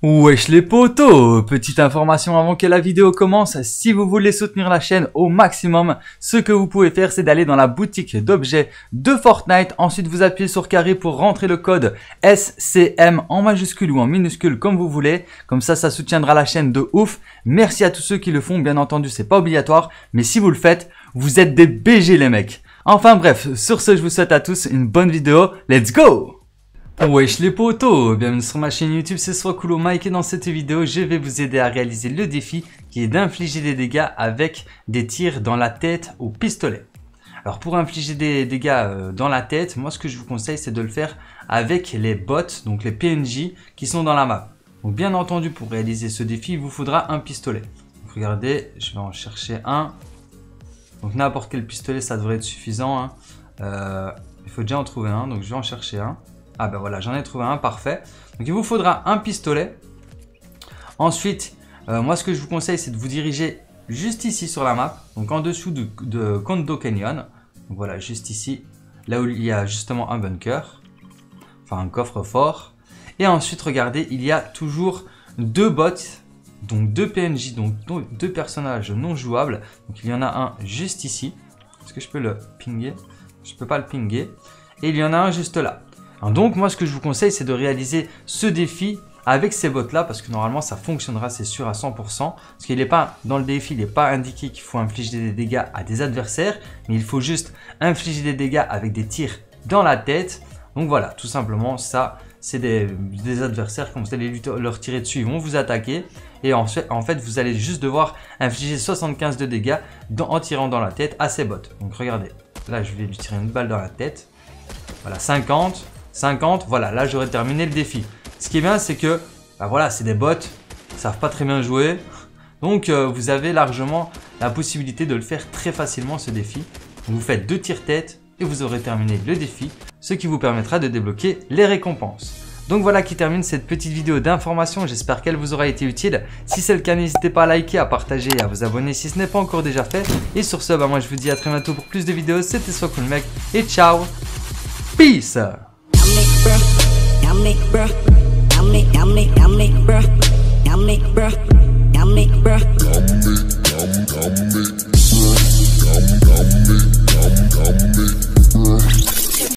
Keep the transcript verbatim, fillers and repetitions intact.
Wesh les potos, petite information avant que la vidéo commence, si vous voulez soutenir la chaîne au maximum, ce que vous pouvez faire c'est d'aller dans la boutique d'objets de Fortnite, ensuite vous appuyez sur carré pour rentrer le code S C M en majuscule ou en minuscule comme vous voulez, comme ça ça soutiendra la chaîne de ouf. Merci à tous ceux qui le font, bien entendu c'est pas obligatoire, mais si vous le faites, vous êtes des B G les mecs. Enfin bref, sur ce je vous souhaite à tous une bonne vidéo, let's go! Wesh les potos, bienvenue sur ma chaîne YouTube, c'est Swakulo Mike et dans cette vidéo je vais vous aider à réaliser le défi qui est d'infliger des dégâts avec des tirs dans la tête au pistolet. Alors pour infliger des dégâts euh, dans la tête, moi ce que je vous conseille c'est de le faire avec les bots, donc les P N J qui sont dans la map. Donc bien entendu pour réaliser ce défi il vous faudra un pistolet. Donc regardez, je vais en chercher un. Donc n'importe quel pistolet ça devrait être suffisant. Hein. Euh, il faut déjà en trouver un, donc je vais en chercher un. Ah ben voilà, j'en ai trouvé un, parfait. Donc il vous faudra un pistolet. Ensuite, euh, moi ce que je vous conseille c'est de vous diriger juste ici sur la map. Donc en dessous de, de Kondo Canyon. Donc voilà, juste ici. Là où il y a justement un bunker. Enfin un coffre-fort. Et ensuite, regardez, il y a toujours deux bots. Donc deux P N J, donc deux personnages non jouables. Donc il y en a un juste ici. Est-ce que je peux le pinguer? Je ne peux pas le pinguer. Et il y en a un juste là. Donc moi ce que je vous conseille c'est de réaliser ce défi avec ces bots là parce que normalement ça fonctionnera, c'est sûr à cent pour cent, parce qu'il n'est pas dans le défi, il n'est pas indiqué qu'il faut infliger des dégâts à des adversaires, mais il faut juste infliger des dégâts avec des tirs dans la tête. Donc voilà, tout simplement ça c'est des, des adversaires, quand vous allez leur tirer dessus ils vont vous attaquer et en fait, en fait vous allez juste devoir infliger soixante-quinze de dégâts dans, en tirant dans la tête à ces bots. Donc regardez, là je vais lui tirer une balle dans la tête, voilà cinquante. cinquante, voilà, là j'aurais terminé le défi. Ce qui est bien, c'est que, bah voilà, c'est des bots, ils savent pas très bien jouer. Donc, euh, vous avez largement la possibilité de le faire très facilement, ce défi. Vous faites deux tirs tête et vous aurez terminé le défi, ce qui vous permettra de débloquer les récompenses. Donc voilà qui termine cette petite vidéo d'information, j'espère qu'elle vous aura été utile. Si c'est le cas, n'hésitez pas à liker, à partager et à vous abonner si ce n'est pas encore déjà fait. Et sur ce, bah moi je vous dis à très bientôt pour plus de vidéos, c'était Swakulo Mec et ciao, peace! Yummy, bruh. Yummy, bruh. Yummy, yummy, yummy.